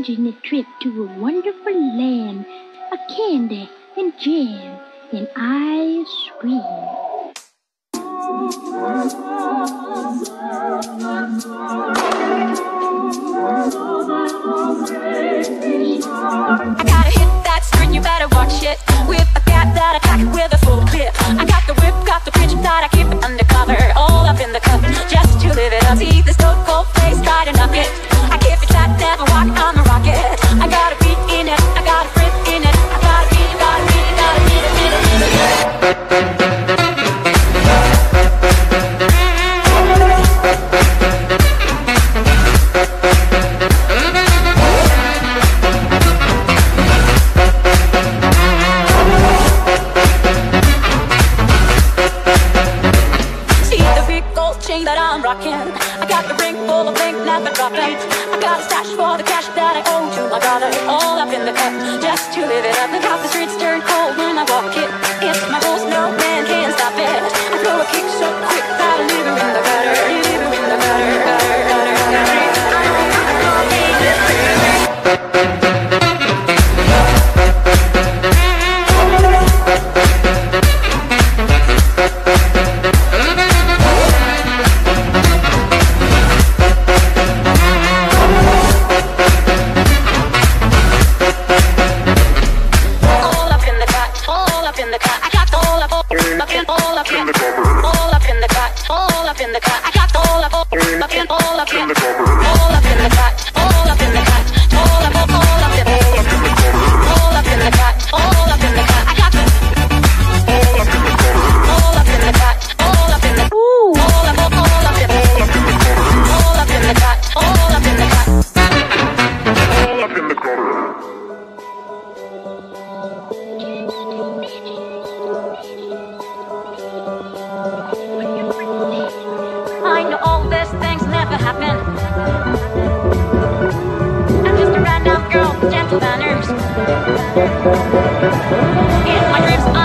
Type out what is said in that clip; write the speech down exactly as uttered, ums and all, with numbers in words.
Imagine a trip to a wonderful land of candy and jam and ice cream. I got a hit that's string, you better watch it. With a cat that attack with a full clip. I got the whip, got the pitch that I keep it undercover. All up in the cup, just to live it up. See this stone cold face, try to knock it. I keep it tight, never walk, I'm a rocket. I got a beat in it, I got a rip in it. I got a beat, got a beat, got a beat, beat, beat, beat, beat. That I'm rocking. I got the ring full of bling, never dropping. I got a stash for the cash that I owe to my brother. All up in the cup, just to live it up. Look how the streets turn cold when I walk it. It's my rules, no man can stop it. I throw a kick so quick that I leave her in the gutter. Leave her in the gutter, gutter, gutter, gutter. I know all these things never happen. I'm just a random girl with gentle manners. In my dreams